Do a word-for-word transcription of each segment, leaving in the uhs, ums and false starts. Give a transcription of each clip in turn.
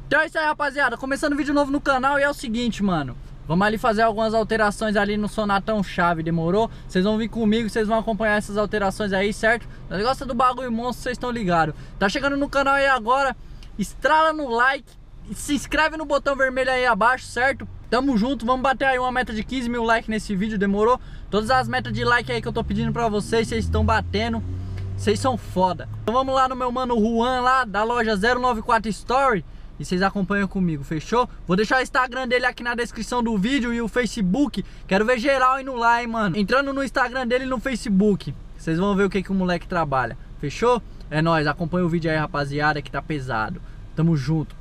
Então é isso aí, rapaziada, começando vídeo novo no canal e é o seguinte, mano. Vamos ali fazer algumas alterações ali no Sonatão Chave, demorou? Vocês vão vir comigo, vocês vão acompanhar essas alterações aí, certo? O negócio do bagulho monstro, vocês estão ligados. Tá chegando no canal aí agora, estrala no like, se inscreve no botão vermelho aí abaixo, certo? Tamo junto, vamos bater aí uma meta de quinze mil likes nesse vídeo, demorou? Todas as metas de like aí que eu tô pedindo pra vocês, vocês estão batendo. Vocês são foda. Então vamos lá no meu mano Juan lá, da loja zero nove quatro Story. E vocês acompanham comigo, fechou? Vou deixar o Instagram dele aqui na descrição do vídeo e o Facebook. Quero ver geral indo lá, hein, mano. Entrando no Instagram dele e no Facebook, vocês vão ver o que, que o moleque trabalha. Fechou? É nóis, acompanha o vídeo aí, rapaziada, que tá pesado. Tamo junto.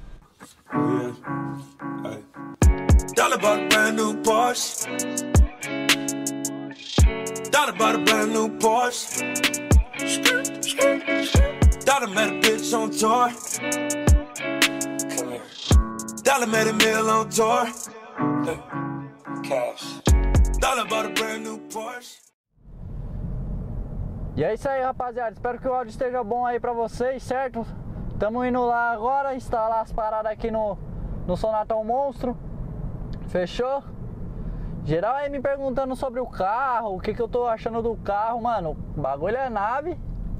Dollar bought a brand new Porsche. Dollar bought a brand new Porsche. Dollar met a bitch on tour. Dollar made a meal on tour. Cash. Dollar bought a brand new Porsche. E é isso aí, rapaziada. Espero que o áudio esteja bom aí pra vocês, certo? Tamo indo lá agora, instalar as paradas aqui no, no Sonatão Monstro. Fechou? Geral aí me perguntando sobre o carro, o que, que eu tô achando do carro, mano. O bagulho é nave.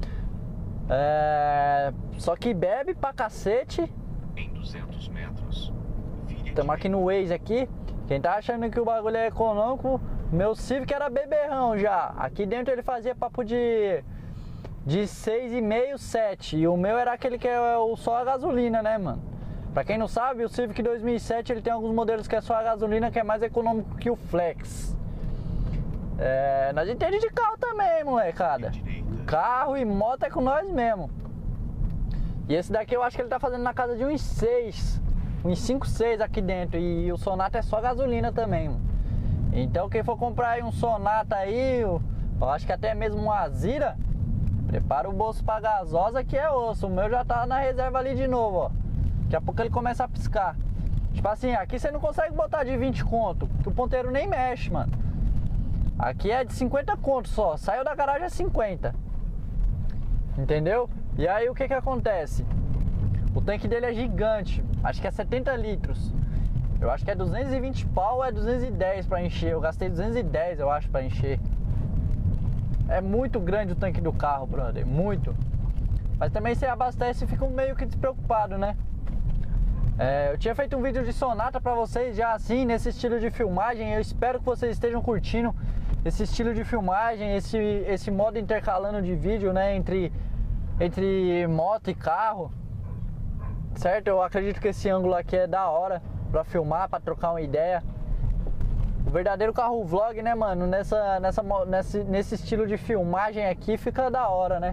É... Só que bebe pra cacete. Em duzentos metros. Estamos aqui no Waze aqui. Quem tá achando que o bagulho é econômico, meu Civic era beberrão já. Aqui dentro ele fazia papo de de seis e meio, sete. E o meu era aquele que é o só a gasolina, né, mano? Pra quem não sabe, o Civic dois mil e sete ele tem alguns modelos que é só a gasolina, que é mais econômico que o Flex. É, nós entendemos de carro também, molecada. Carro e moto é com nós mesmo. E esse daqui eu acho que ele tá fazendo na casa de uns seis, uns cinco, seis aqui dentro. E o Sonata é só gasolina também, mano. Então quem for comprar aí um Sonata aí, eu, eu acho que até mesmo um Azira, prepara o bolso pra gasosa que é osso. O meu já tá na reserva ali de novo, ó. Daqui a pouco ele começa a piscar. Tipo assim, aqui você não consegue botar de vinte conto, que o ponteiro nem mexe, mano. Aqui é de cinquenta conto só, saiu da garagem é cinquenta. Entendeu? E aí o que que acontece? O tanque dele é gigante, acho que é setenta litros. Eu acho que é duzentos e vinte pau ou é duzentos e dez pra encher. Eu gastei duzentos e dez, eu acho, pra encher. É muito grande o tanque do carro, brother, muito. Mas também você abastece e fica meio que despreocupado, né? É, eu tinha feito um vídeo de Sonata pra vocês já assim, nesse estilo de filmagem. Eu espero que vocês estejam curtindo esse estilo de filmagem, esse, esse modo intercalando de vídeo, né, entre, entre moto e carro. Certo? Eu acredito que esse ângulo aqui é da hora pra filmar, pra trocar uma ideia. O verdadeiro carro vlog, né, mano, nessa, nessa, nesse, nesse estilo de filmagem aqui fica da hora, né?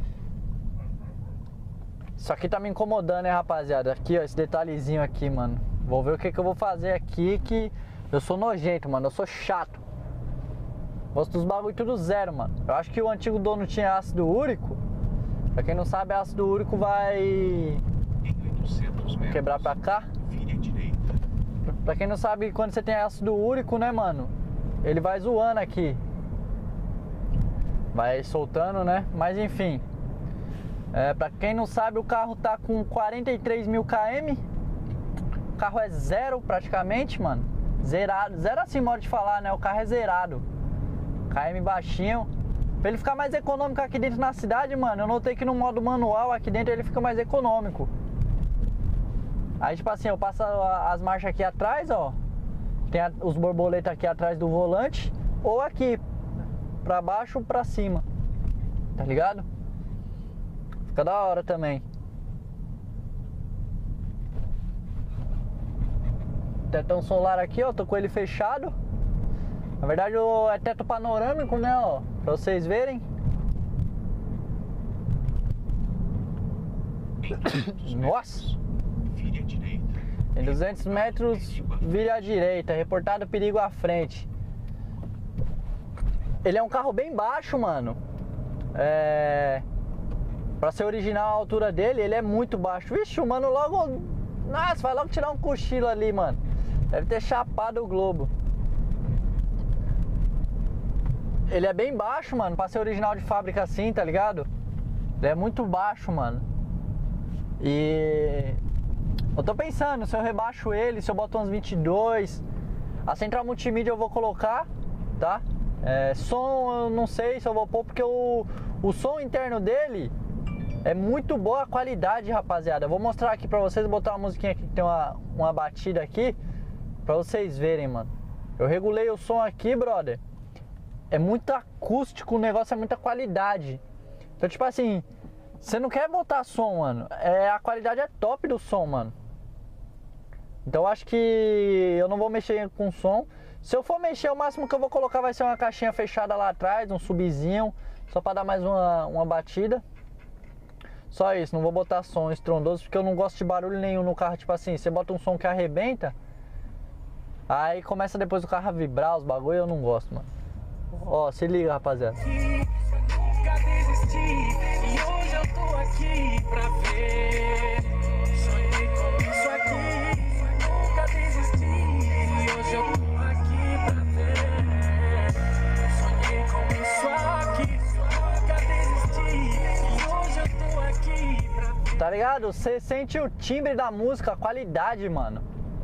Isso aqui tá me incomodando, né, rapaziada? Aqui, ó, esse detalhezinho aqui, mano. Vou ver o que que eu vou fazer aqui, que eu sou nojento, mano, eu sou chato. Gosto dos bagulho tudo zero, mano. Eu acho que o antigo dono tinha ácido úrico. Pra quem não sabe, ácido úrico vai quebrar pra cá. Pra quem não sabe, quando você tem ácido úrico, né, mano, ele vai zoando aqui, vai soltando, né? Mas enfim, é, pra quem não sabe, o carro tá com quarenta e três mil quilômetros. O carro é zero praticamente, mano. Zerado, zero assim, modo de falar, né? O carro é zerado, Km baixinho. Pra ele ficar mais econômico aqui dentro na cidade, mano, eu notei que no modo manual aqui dentro ele fica mais econômico. Aí tipo assim, eu passo as marchas aqui atrás, ó. Tem a, os borboletas aqui atrás do volante. Ou aqui, pra baixo ou pra cima. Tá ligado? Fica da hora também. Tetão solar aqui, ó, tô com ele fechado. Na verdade é teto panorâmico, né, ó, pra vocês verem. Nossa! Em duzentos metros, vira à direita, reportado perigo à frente. Ele é um carro bem baixo, mano. É... Pra ser original a altura dele, ele é muito baixo. Vixe, o mano logo... Nossa, vai logo tirar um cochilo ali, mano. Deve ter chapado o globo. Ele é bem baixo, mano, pra ser original de fábrica assim, tá ligado? Ele é muito baixo, mano. E Eu tô pensando se eu rebaixo ele, se eu boto uns vinte e dois. A central multimídia eu vou colocar, tá? É, som eu não sei se eu vou pôr, porque o, o som interno dele é muito boa a qualidade, rapaziada. Eu vou mostrar aqui pra vocês, botar uma musiquinha aqui que tem uma, uma batida aqui, pra vocês verem, mano. Eu regulei o som aqui, brother. É muito acústico, o negócio é muita qualidade. Então, tipo assim, você não quer botar som, mano. É, a qualidade é top do som, mano. Então eu acho que eu não vou mexer com som. Se eu for mexer, o máximo que eu vou colocar vai ser uma caixinha fechada lá atrás, um subzinho, só pra dar mais uma, uma batida. Só isso, não vou botar som estrondoso, porque eu não gosto de barulho nenhum no carro. Tipo assim, você bota um som que arrebenta, aí começa depois o carro a vibrar, os bagulho, eu não gosto, mano. Ó, se liga, rapaziada. Nunca desisti, e hoje eu tô aqui pra ver. Sonhei com isso aqui, nunca desisti, e hoje eu tô aqui pra ver. Sonhei com isso aqui, nunca desisti, e hoje eu tô aqui pra ver. Tá ligado? Você sente o timbre da música, a qualidade, mano.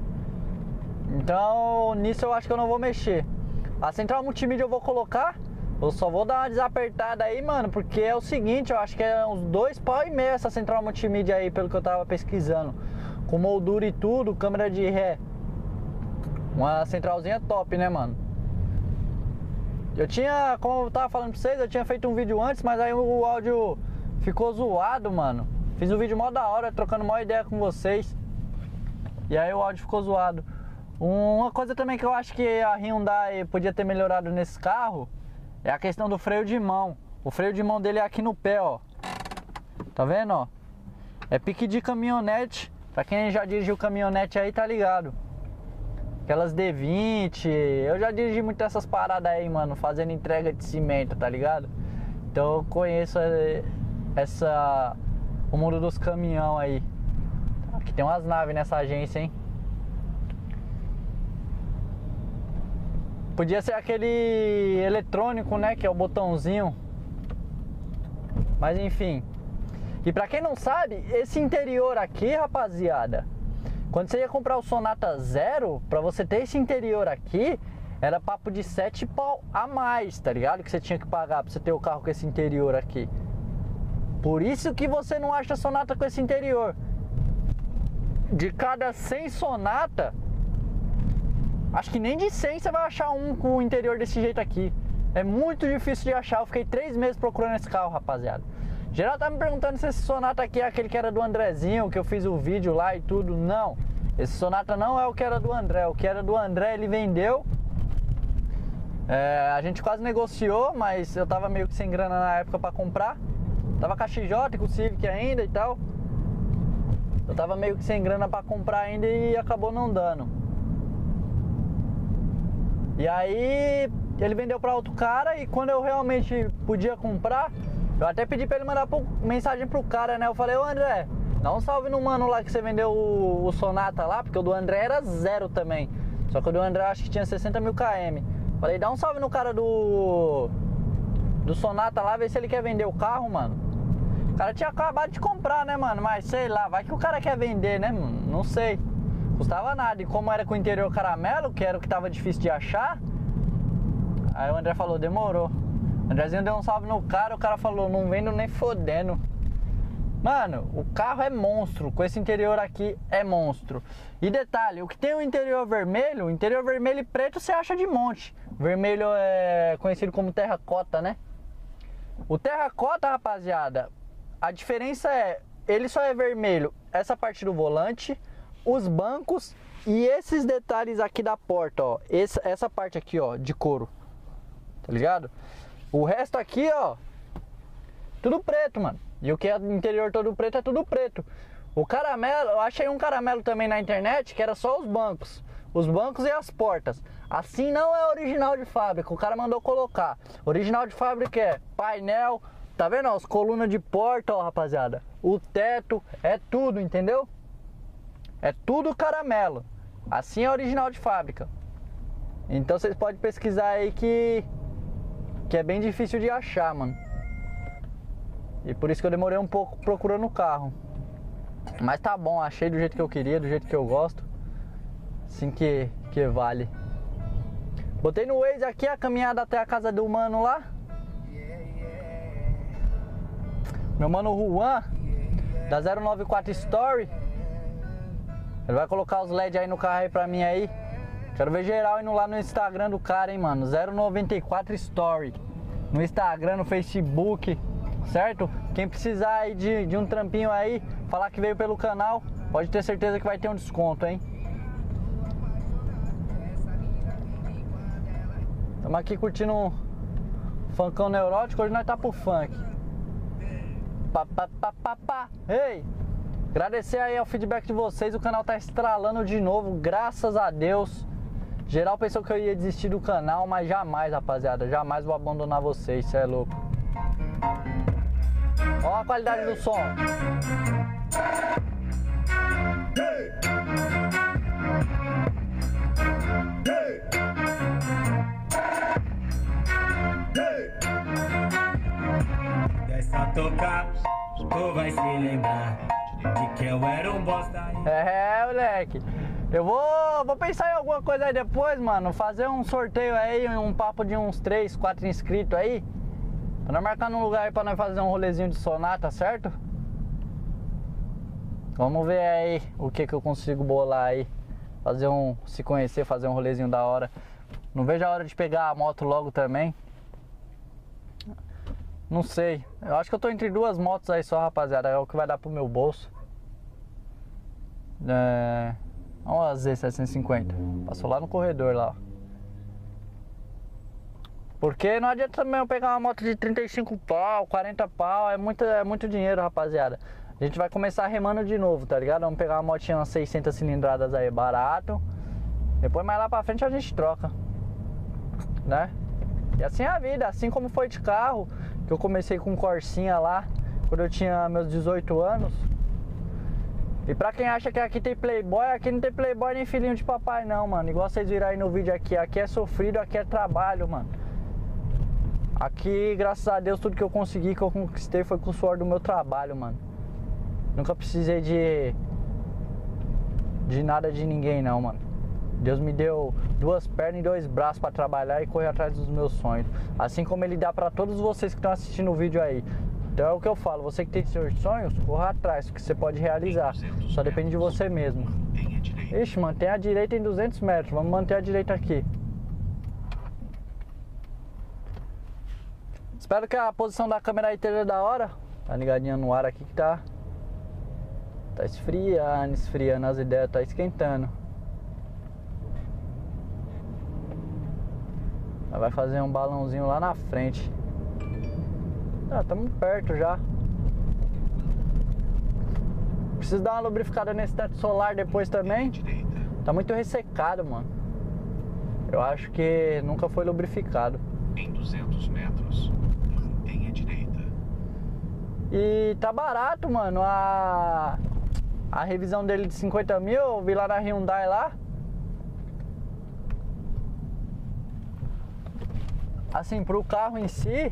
Então, nisso eu acho que eu não vou mexer. A central multimídia eu vou colocar. Eu só vou dar uma desapertada aí, mano, porque é o seguinte, eu acho que é uns dois pau e meio essa central multimídia aí, pelo que eu tava pesquisando. Com moldura e tudo, câmera de ré. Uma centralzinha top, né, mano? Eu tinha, como eu tava falando pra vocês, eu tinha feito um vídeo antes, mas aí o áudio ficou zoado, mano. Fiz um vídeo mó da hora, trocando mó ideia com vocês. E aí o áudio ficou zoado. Uma coisa também que eu acho que a Hyundai podia ter melhorado nesse carro é a questão do freio de mão. O freio de mão dele é aqui no pé, ó. Tá vendo, ó? É pique de caminhonete. Pra quem já dirigiu caminhonete aí, tá ligado. Aquelas D vinte. Eu já dirigi muito essas paradas aí, mano, fazendo entrega de cimento, tá ligado? Então eu conheço essa... o mundo dos caminhão aí. Aqui tem umas naves nessa agência, hein? Podia ser aquele eletrônico, né? Que é o botãozinho. Mas enfim. E pra quem não sabe, esse interior aqui, rapaziada, quando você ia comprar o Sonata Zero, pra você ter esse interior aqui, era papo de sete pau a mais, tá ligado? Que você tinha que pagar pra você ter o carro com esse interior aqui. Por isso que você não acha Sonata com esse interior. De cada cem Sonata, acho que nem de cem você vai achar um com o interior desse jeito aqui. É muito difícil de achar. Eu fiquei três meses procurando esse carro, rapaziada. Geral tá me perguntando se esse Sonata aqui é aquele que era do Andrezinho, que eu fiz o vídeo lá e tudo. Não, esse Sonata não é o que era do André. O que era do André ele vendeu. é, A gente quase negociou, mas eu tava meio que sem grana na época pra comprar. Tava com a X J, com o Civic ainda e tal. Eu tava meio que sem grana pra comprar ainda e acabou não dando. E aí ele vendeu pra outro cara, e quando eu realmente podia comprar, eu até pedi pra ele mandar pro, mensagem pro cara, né? Eu falei, ô André, dá um salve no mano lá que você vendeu o, o Sonata lá, porque o do André era zero também. Só que o do André acho que tinha sessenta mil quilômetros. Falei, dá um salve no cara do do Sonata lá, ver se ele quer vender o carro, mano. O cara tinha acabado de comprar, né, mano? Mas sei lá, vai que o cara quer vender, né, mano? Não sei. Custava nada, e como era com o interior caramelo, que era o que tava difícil de achar, aí o André falou, demorou. O Andrezinho deu um salve no cara, o cara falou, não vendo nem fodendo. Mano, o carro é monstro, com esse interior aqui é monstro. E detalhe, o que tem o interior vermelho, o interior vermelho e preto você acha de monte. Vermelho é conhecido como terracota, né? O terracota, rapaziada, a diferença é, ele só é vermelho essa parte do volante, os bancos e esses detalhes aqui da porta, ó. Essa, essa parte aqui, ó, de couro. Tá ligado? O resto aqui, ó, tudo preto, mano. E o que é interior todo preto é tudo preto. O caramelo, eu achei um caramelo também na internet que era só os bancos. Os bancos e as portas. Assim não é original de fábrica. O cara mandou colocar. Original de fábrica é painel. Tá vendo, ó, as colunas de porta, ó, rapaziada. O teto, é tudo, entendeu? É tudo caramelo. Assim é original de fábrica. Então vocês podem pesquisar aí que Que é bem difícil de achar, mano. E por isso que eu demorei um pouco procurando o carro. Mas tá bom, achei do jeito que eu queria, do jeito que eu gosto. Assim que, que vale. Botei no Waze aqui a caminhada até a casa do mano lá. Meu mano Juan, da zero nove quatro Story. Ele vai colocar os L E D aí no carro aí pra mim aí. Quero ver geral indo lá no Instagram do cara, hein, mano. zero nove quatro Story. No Instagram, no Facebook, certo? Quem precisar aí de, de um trampinho aí, falar que veio pelo canal, pode ter certeza que vai ter um desconto, hein? Estamos aqui curtindo um funkão neurótico, hoje nós tá pro funk. Pá, pá, pá, pá, pá. Ei! Agradecer aí ao feedback de vocês, o canal tá estralando de novo, graças a Deus. Geral pensou que eu ia desistir do canal, mas jamais, rapaziada, jamais vou abandonar vocês, cê é louco. Ó a qualidade do som. Dessa tocar, tu vai se lembrar de que eu era um bosta. É, moleque. Eu vou, vou pensar em alguma coisa aí depois, mano. Fazer um sorteio aí, um papo de uns três, quatro inscritos aí. Pra nós marcar num lugar aí pra nós fazer um rolezinho de sonata, certo? Vamos ver aí o que que eu consigo bolar aí. Fazer um, se conhecer, fazer um rolezinho da hora. Não vejo a hora de pegar a moto logo também. Não sei. Eu acho que eu tô entre duas motos aí só, rapaziada. É o que vai dar pro meu bolso. É... Olha a Z setecentos e cinquenta. Passou lá no corredor lá, ó. Porque não adianta também eu pegar uma moto de trinta e cinco pau, quarenta pau. É muito, é muito dinheiro, rapaziada. A gente vai começar remando de novo, tá ligado? Vamos pegar uma motinha umas seiscentas cilindradas aí, barato. Depois mais lá pra frente a gente troca, né? E assim é a vida, assim como foi de carro. Que eu comecei com Corsinha lá quando eu tinha meus dezoito anos. E pra quem acha que aqui tem playboy, aqui não tem playboy nem filhinho de papai não, mano. Igual vocês viram aí no vídeo aqui, aqui é sofrido, aqui é trabalho, mano. Aqui, graças a Deus, tudo que eu consegui, que eu conquistei foi com o suor do meu trabalho, mano. Nunca precisei de... de nada de ninguém não, mano. Deus me deu duas pernas e dois braços pra trabalhar e correr atrás dos meus sonhos. Assim como Ele dá pra todos vocês que estão assistindo o vídeo aí. Então é o que eu falo, você que tem seus sonhos, corra atrás, que você pode realizar. Só depende de você mesmo. Ixi, mantém a direita em duzentos metros, vamos manter a direita aqui. Espero que a posição da câmera aí esteja da hora. Tá ligadinha no ar aqui que tá... Tá esfriando, esfriando as ideias, tá esquentando. Vai fazer um balãozinho lá na frente. Ah, estamos perto já. Preciso dar uma lubrificada nesse teto solar depois também. Tá muito ressecado, mano. Eu acho que nunca foi lubrificado. Em duzentos metros, mantenha a direita. E tá barato, mano. A, a revisão dele de cinquenta mil, eu vi lá na Hyundai lá. Assim, pro carro em si,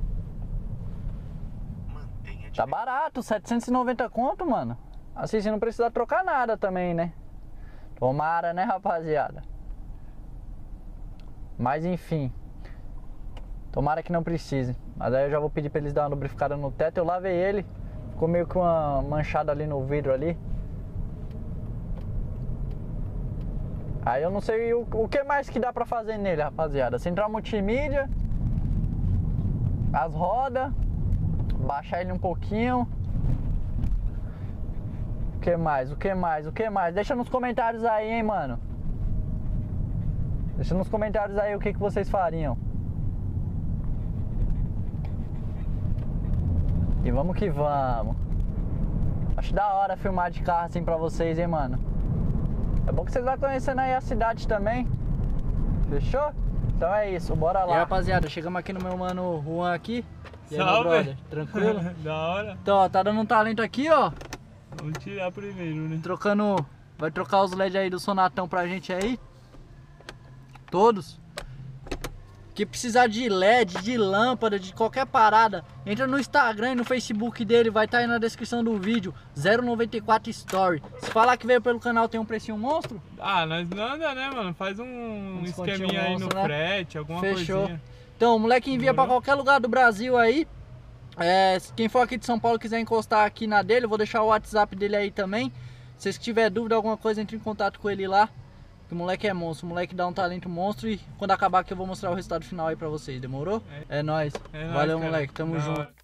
tá barato, setecentos e noventa conto, mano. Assim, você não precisa trocar nada também, né? Tomara, né, rapaziada? Mas enfim, tomara que não precise. Mas aí eu já vou pedir pra eles dar uma lubrificada no teto. Eu lavei ele, ficou meio que uma manchada ali no vidro ali. Aí eu não sei o, o que mais que dá pra fazer nele, rapaziada. Central multimídia, as rodas, baixar ele um pouquinho. O que mais? O que mais? O que mais? Deixa nos comentários aí, hein, mano. Deixa nos comentários aí o que, que vocês fariam. E vamos que vamos. Acho da hora filmar de carro assim pra vocês, hein, mano. É bom que vocês vão conhecendo aí a cidade também. Fechou? Então é isso, bora lá. E aí, rapaziada, chegamos aqui no meu mano Juan aqui. E aí, meu brother, tranquilo? Da hora. Então, ó, tá dando um talento aqui, ó. Vamos tirar primeiro, né? Trocando... Vai trocar os L E D aí do Sonatão pra gente aí. Todos. que precisar de L E D, de lâmpada, de qualquer parada, entra no Instagram e no Facebook dele, vai estar aí na descrição do vídeo, zero noventa e quatro Story. Se falar que veio pelo canal, tem um precinho monstro? Ah, nós nada, né, mano? Faz um, um esqueminha aí monstro, no né? frete, alguma Fechou. coisinha. Então, o moleque envia Demorou? pra qualquer lugar do Brasil aí. É, quem for aqui de São Paulo quiser encostar aqui na dele, eu vou deixar o WhatsApp dele aí também. Se vocês tiver dúvida, alguma coisa, entre em contato com ele lá. Que o moleque é monstro, o moleque dá um talento monstro. E quando acabar aqui eu vou mostrar o resultado final aí pra vocês, demorou? É, é nóis. É nóis, Valeu, cara. moleque, tamo Da junto. hora.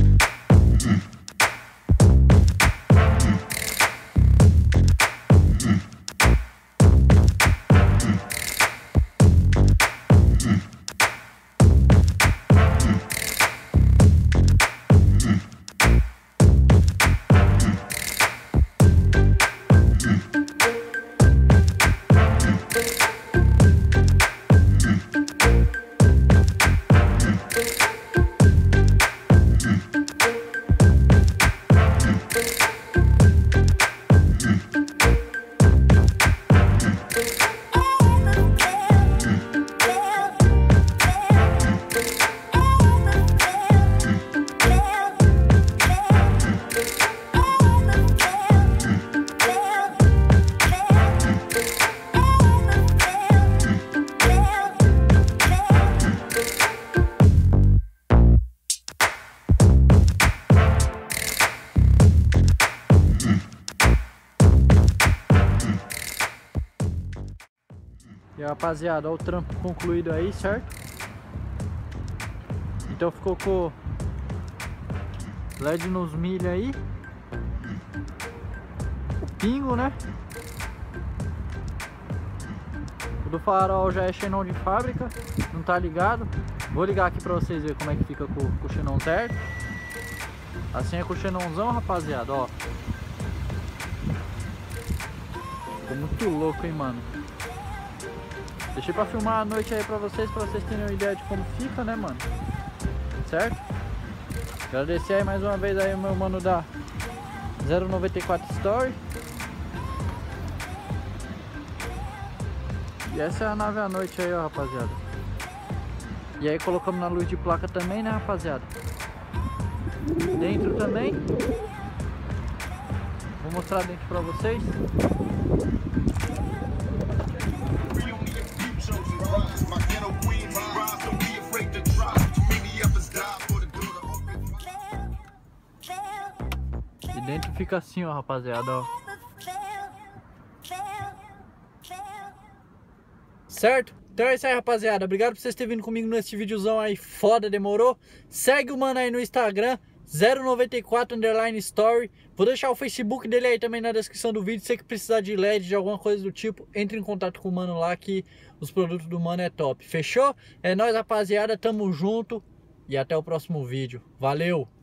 E rapaziada, olha o trampo concluído aí, certo? Então ficou com L E D nos milhos aí. O pingo, né? O do farol já é xenon de fábrica, não tá ligado. Vou ligar aqui pra vocês verem como é que fica com, com o xenon certo. Assim é com o xenonzão, rapaziada, ó. Ficou muito louco, hein, mano. Deixei pra filmar a noite aí pra vocês, pra vocês terem uma ideia de como fica, né, mano? Certo? Agradecer aí mais uma vez aí o meu mano da zero noventa e quatro Story. E essa é a nave à noite aí, ó, rapaziada. E aí colocamos na luz de placa também, né, rapaziada? Dentro também. Vou mostrar dentro pra vocês. E dentro fica assim, ó, rapaziada, ó. Certo? Então é isso aí, rapaziada. Obrigado por vocês terem vindo comigo nesse videozão aí foda, demorou? Segue o mano aí no Instagram, zero noventa e quatro underline story. Vou deixar o Facebook dele aí também na descrição do vídeo. Se você que precisar de L E D, de alguma coisa do tipo, entre em contato com o mano lá que os produtos do mano é top. Fechou? É nóis, rapaziada. Tamo junto e até o próximo vídeo. Valeu!